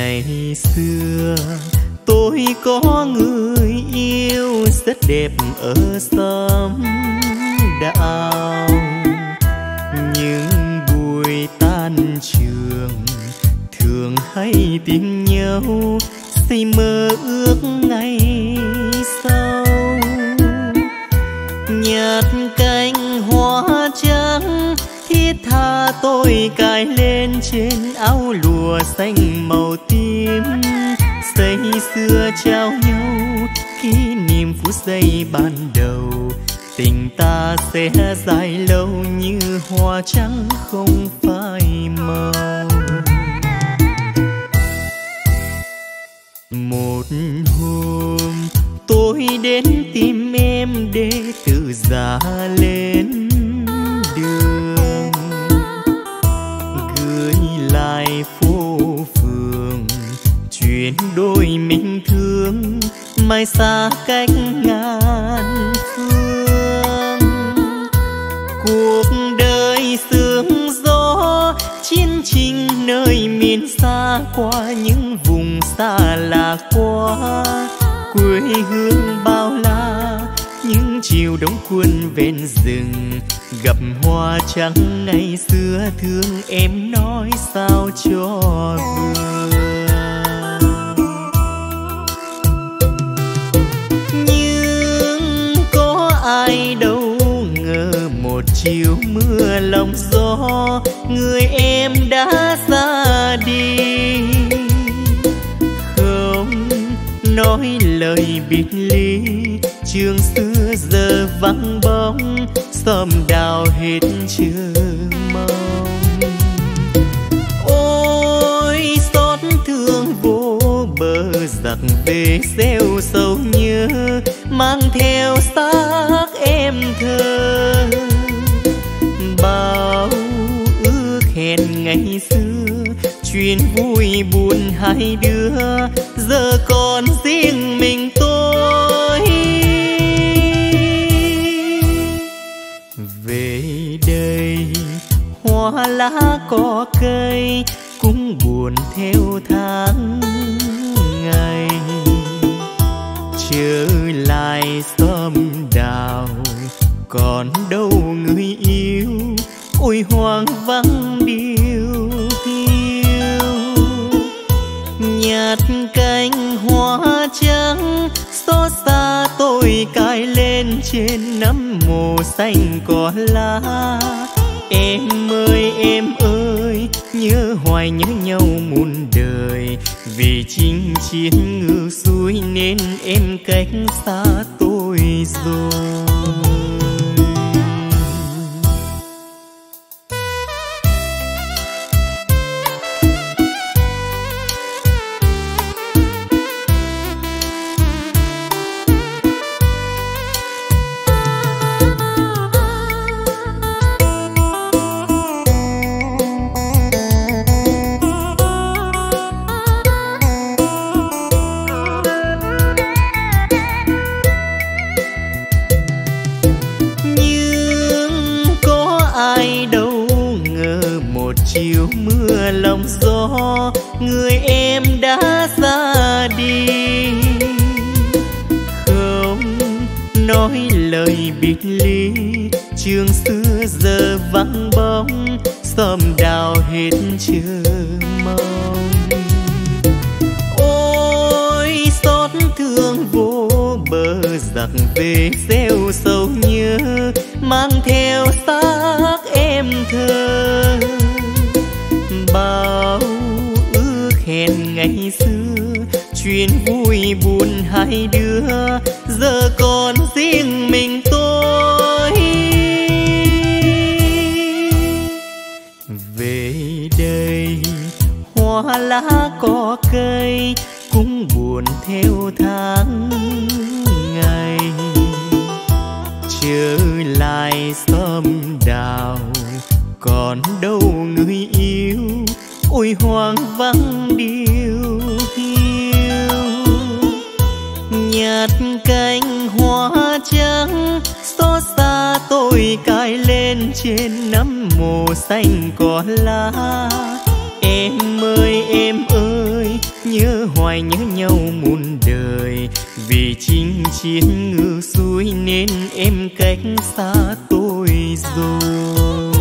Ngày xưa tôi có người yêu rất đẹp ở xóm đạo, những buổi tan trường thường hay tìm nhau xây mơ ước ngày sau. Nhặt cành hoa trắng thiết tha tôi cài lên trên áo lụa xanh màu tím, say xưa trao nhau kỷ niệm phút giây ban đầu. Tình ta sẽ dài lâu như hoa trắng không phai màu. Một hôm tôi đến tìm em để tự giá lên đường, gửi lại phố phường chuyện đôi mình thương mai xa cách ngàn phương. Cuộc đời sương gió chiến tranh nơi miền xa, qua những vùng xa lạ qua quê hương bao la. Những chiều đông quân ven rừng gặp hoa trắng ngày xưa, thương em nói sao cho vừa. Nhưng có ai đâu ngờ một chiều mưa lòng gió, người em đã ra đi. Không nói lời biệt ly, trường xưa giờ vắng bóng, xóm đào hết trường mong. Ôi xót thương vô bờ giặc về gieo sầu nhớ, mang theo xác em thơ. Bao ước hẹn ngày xưa, chuyện vui buồn hai đứa, giờ còn riêng mình tôi. Về đây hoa lá có cây cũng buồn theo tháng ngày, trở lại xóm đào còn đâu người yêu, ôi hoang vắng điều hiu. Nhặt cành hoa trắng xót xa tôi cài lên trên nấm mồ xanh cỏ lá. Em ơi nhớ hoài nhớ nhau muôn đời, vì chinh chiến ngược xuôi nên em cách xa tôi rồi. Chiều mưa lòng gió, người em đã ra đi. Không nói lời biệt ly, trường xưa giờ vắng bóng, xóm đào hết trường mong. Ôi xót thương vô bờ giặc về gieo sầu nhớ, mang theo xác em thơ. Bao ước hẹn ngày xưa, chuyện vui buồn hai đứa, giờ còn riêng mình tôi. Về đây hoa lá có cây cũng buồn theo tháng ngày, trở lại xóm đào còn đâu người yêu, ôi hoang vắng điều hiu. Nhặt cành hoa trắng xót xa tôi cài lên trên nấm mồ xanh cỏ lá. Em ơi nhớ hoài nhớ nhau muôn đời. Vì chinh chiến ngược xuôi nên em cách xa tôi rồi.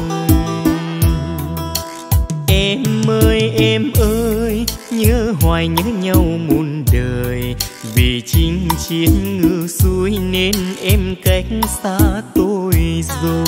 Em ơi, nhớ hoài nhớ nhau muôn đời. Vì chinh chiến ngược xuôi nên em cách xa tôi rồi.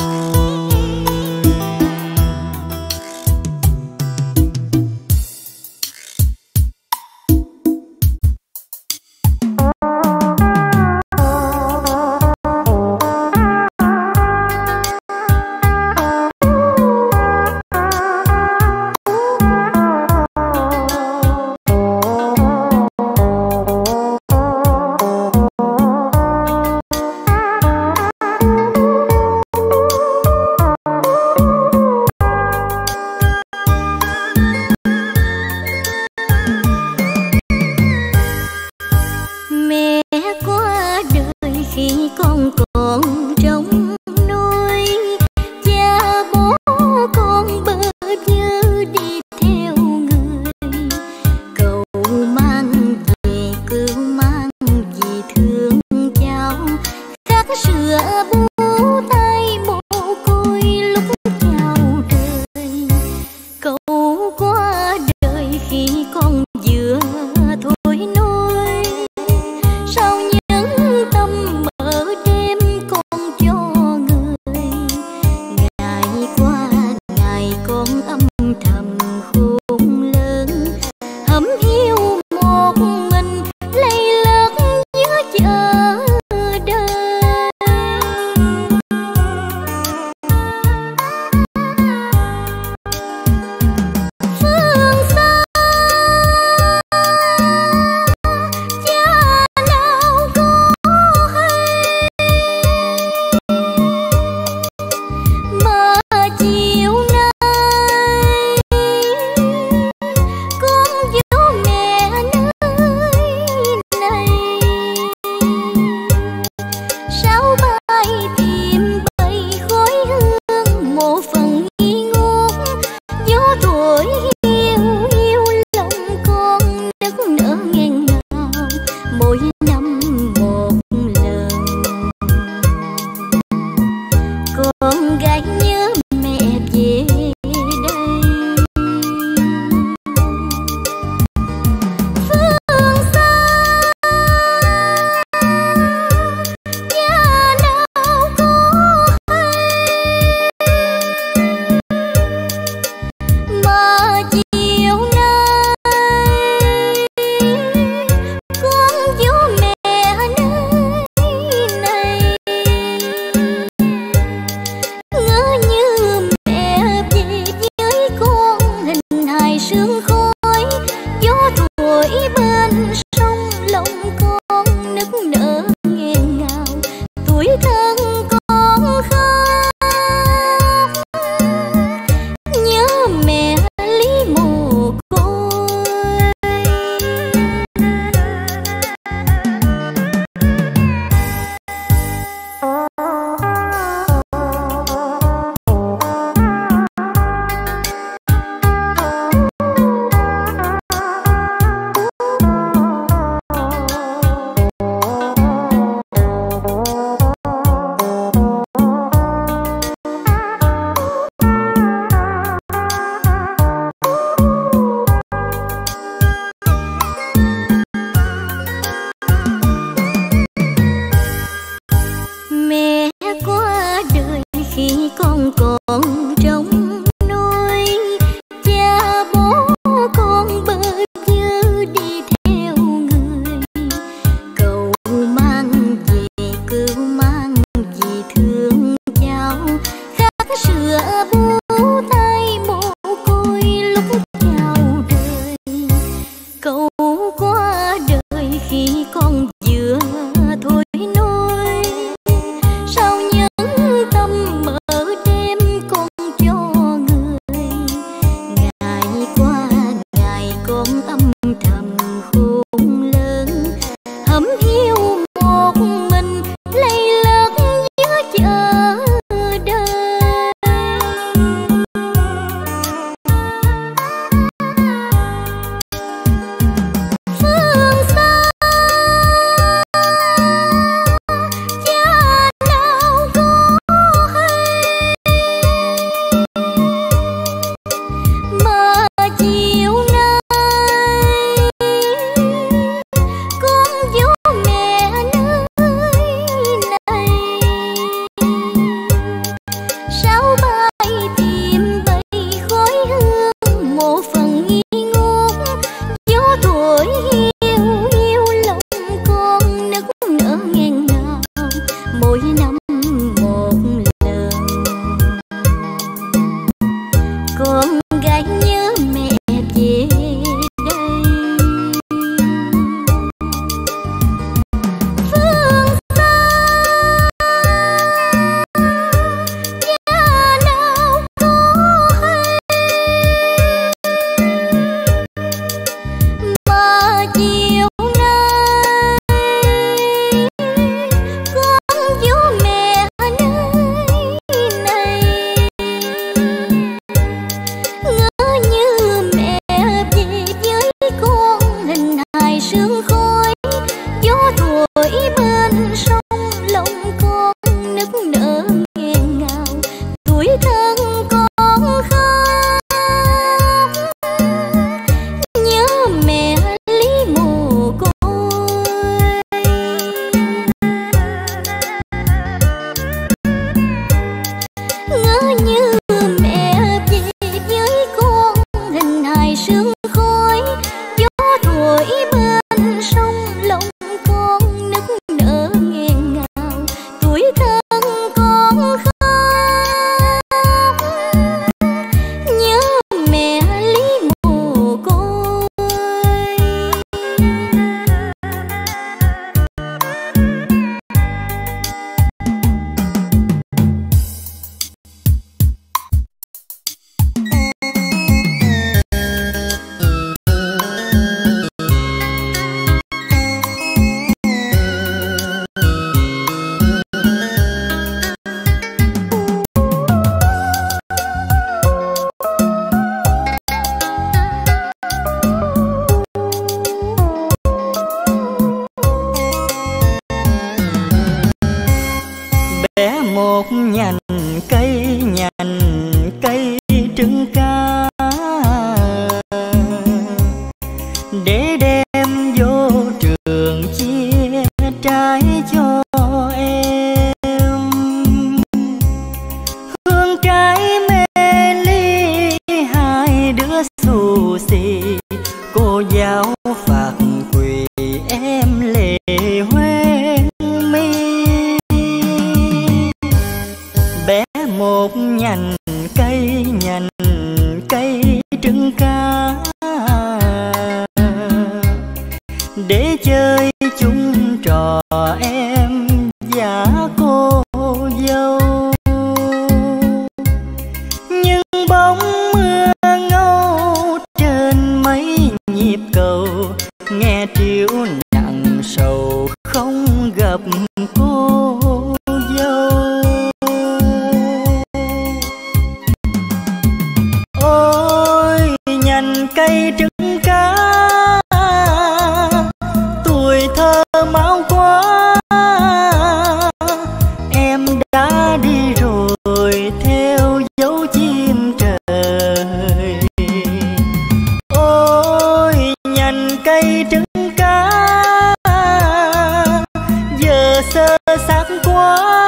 sương khói, gió thổi bên sông lòng con nức nở nghẹn ngào, tuổi thân con khóc nhớ mẹ Lý mồ côi. Bé một nhành cây trứng cá, để đem vô trường chia trái cho em. Hương trái mê ly hai đứa xù xì, cô giáo phạt quỳ em lệ hoen mi. Bé một nhành cây trứng cá, để chơi chung trò em và cô dâu. Nhưng bóng mưa ngâu trên mấy nhịp cầu, nghe triểu nặng sầu không gặp cô dâu. Ôi nhành cây trứng cá, tuổi thơ máu quá, em đã đi rồi theo dấu chim trời. Ôi nhành cây trứng cá, giờ sơ xác quá,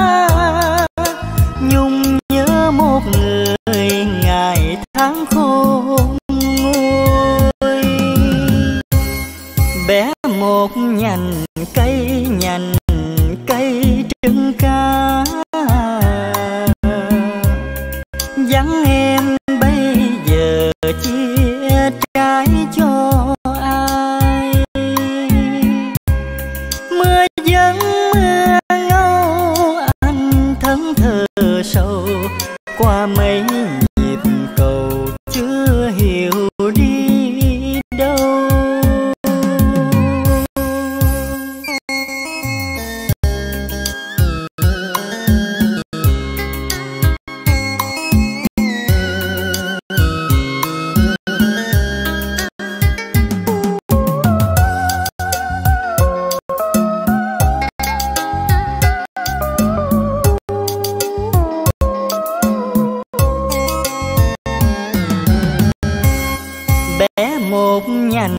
nhung nhớ một người ngày tháng khôn nguôi. Bé một nhành cây trứng cá, vắng em bây giờ chia trái cho ai. Mưa vẫn mưa ngâu anh thẫn thờ sầu, qua mấy nhịp cầu chưa hiểu đi đâu. Bé một nhành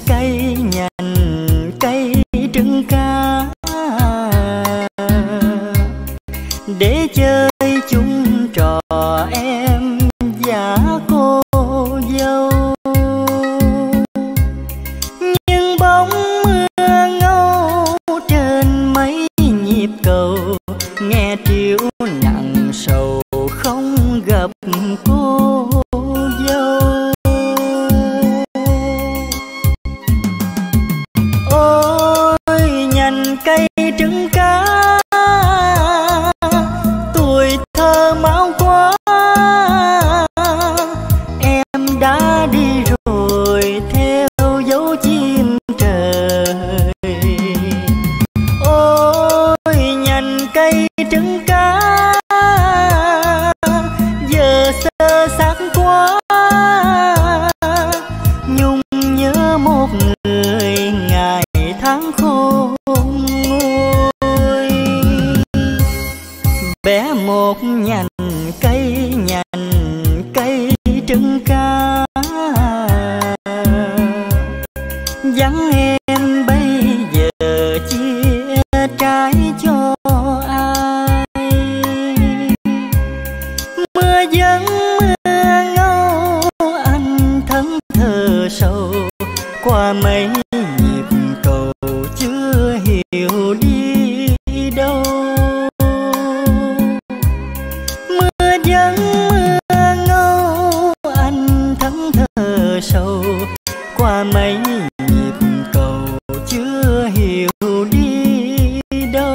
cây trứng cá, để chơi chung trò em và cô dâu. Nhưng bóng mưa ngâu trên mấy nhịp cầu, nghe triểu nặng sầu không gặp cô dâu. Ôi nhành cây trứng cá, tuổi thơ máu quá, em đã đi rồi theo dấu chim trời. Ôi nhành cây trứng cá, giờ sơ xác quá, nhung nhớ một người ngày tháng khôn nguôi. Bé một nhành cây trứng cá, vắng em bây giờ chia trái cho ai. Mưa vẫn mưa ngâu anh thẫn qua mấy nhịp cầu chưa hiểu đi đâu. Mưa đắng mưa ngâu anh thẫn thờ sầu, qua mấy nhịp cầu chưa hiểu đi đâu.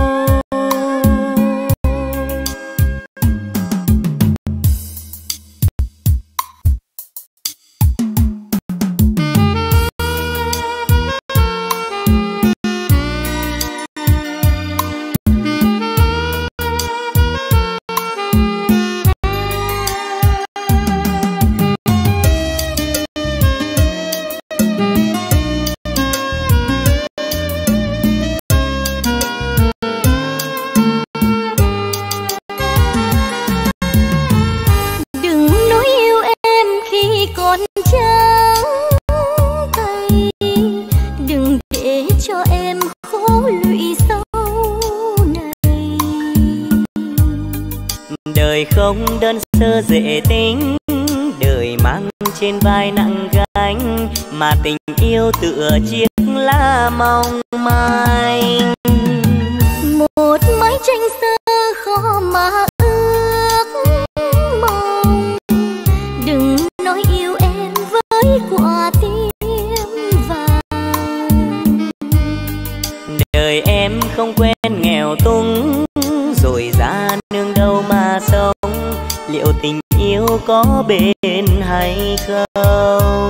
Đời không đơn sơ dễ tính, đời mang trên vai nặng gánh, mà tình yêu tựa chiếc lá mong manh. Một mái tranh xưa khó mà ước mong, đừng nói yêu em với quả tim vàng. Đời em không quen nghèo túng, rồi ra nương đâu mà sống, liệu tình yêu có bền hay không?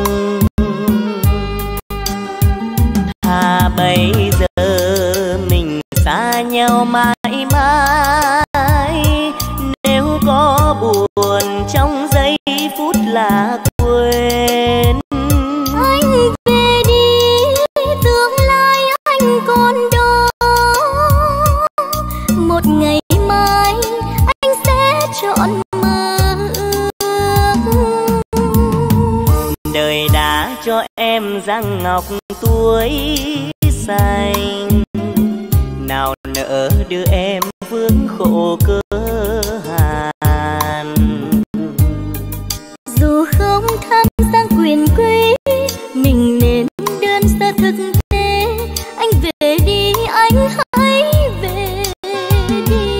Bây giờ mình xa nhau mãi mãi, nếu có buồn trong giây phút là quên. Anh về đi, tương lai anh còn đó, một ngày mai anh sẽ chọn mơ ước. Đời đã cho em răng ngọc tuổi xanh, nào nỡ đưa em vướng khổ cơ hàn. Dù không tham sang quyền quý, mình nên đơn sơ thực tế. Anh về đi, anh hãy về đi.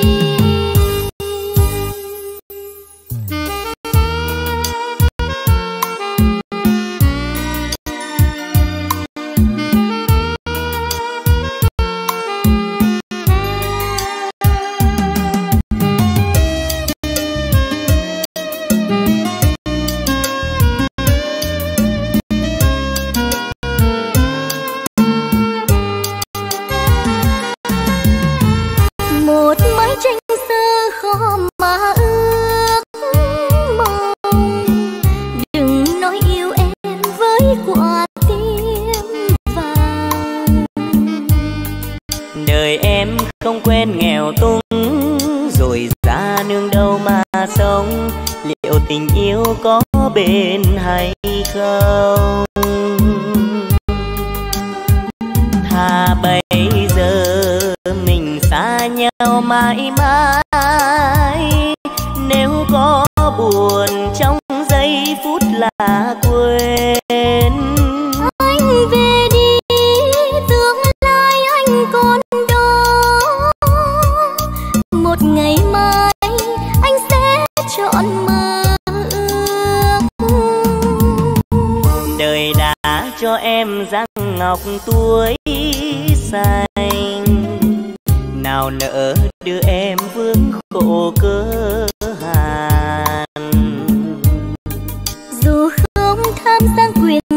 Một mái tranh xưa khó mà ước mong, đừng nói yêu em với quả tim vàng. Đời em không quen nghèo túng, rồi ra nương đâu mà sống, liệu tình yêu có bền hay không? Bây giờ mình xa nhau mãi mãi, nếu có buồn trong giây phút là quên. Anh về đi, tương lai anh còn đó, một ngày mai anh sẽ chọn mơ ước. Đời đã cho em răng ngọc tuổi xanh, nào nỡ đưa em vướng khổ cơ hàn. Dù không tham sang quyền